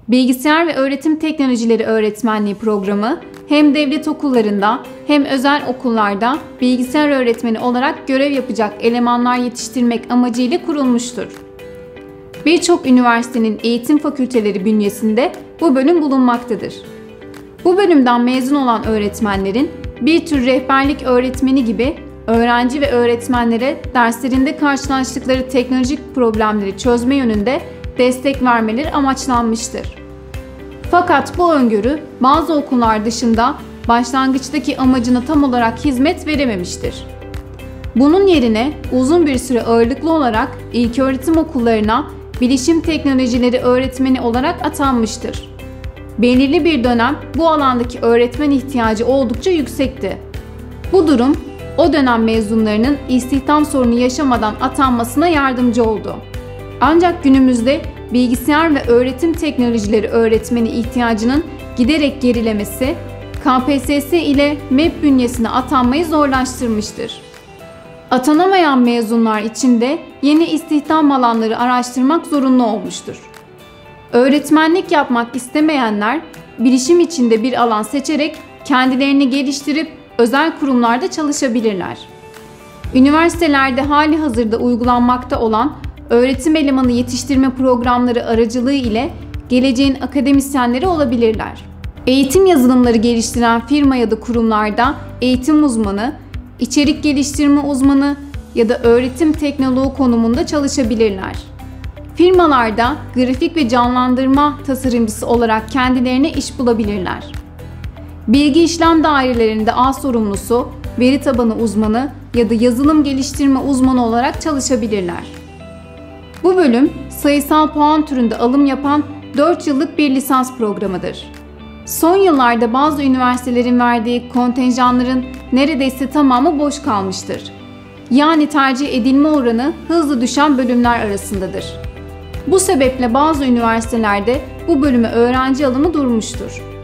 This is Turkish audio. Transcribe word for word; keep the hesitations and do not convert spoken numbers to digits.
Bilgisayar ve Öğretim Teknolojileri Öğretmenliği programı hem devlet okullarında hem özel okullarda bilgisayar öğretmeni olarak görev yapacak elemanlar yetiştirmek amacıyla kurulmuştur. Birçok üniversitenin eğitim fakülteleri bünyesinde bu bölüm bulunmaktadır. Bu bölümden mezun olan öğretmenlerin bir tür rehberlik öğretmeni gibi öğrenci ve öğretmenlere derslerinde karşılaştıkları teknolojik problemleri çözme yönünde destek vermeleri amaçlanmıştır. Fakat bu öngörü bazı okullar dışında başlangıçtaki amacına tam olarak hizmet verememiştir. Bunun yerine uzun bir süre ağırlıklı olarak ilköğretim okullarına bilişim teknolojileri öğretmeni olarak atanmıştır. Belirli bir dönem bu alandaki öğretmen ihtiyacı oldukça yüksekti. Bu durum o dönem mezunlarının istihdam sorunu yaşamadan atanmasına yardımcı oldu. Ancak günümüzde bilgisayar ve öğretim teknolojileri öğretmeni ihtiyacının giderek gerilemesi, K P S S ile M E B bünyesine atanmayı zorlaştırmıştır. Atanamayan mezunlar için de yeni istihdam alanları araştırmak zorunlu olmuştur. Öğretmenlik yapmak istemeyenler, bilişim içinde bir alan seçerek kendilerini geliştirip özel kurumlarda çalışabilirler. Üniversitelerde hali hazırda uygulanmakta olan öğretim elemanı yetiştirme programları aracılığı ile geleceğin akademisyenleri olabilirler. Eğitim yazılımları geliştiren firma ya da kurumlarda eğitim uzmanı, içerik geliştirme uzmanı ya da öğretim teknoloğu konumunda çalışabilirler. Firmalarda grafik ve canlandırma tasarımcısı olarak kendilerine iş bulabilirler. Bilgi işlem dairelerinde ağ sorumlusu, veri tabanı uzmanı ya da yazılım geliştirme uzmanı olarak çalışabilirler. Bu bölüm sayısal puan türünde alım yapan dört yıllık bir lisans programıdır. Son yıllarda bazı üniversitelerin verdiği kontenjanların neredeyse tamamı boş kalmıştır. Yani tercih edilme oranı hızlı düşen bölümler arasındadır. Bu sebeple bazı üniversitelerde bu bölüme öğrenci alımı durmuştur.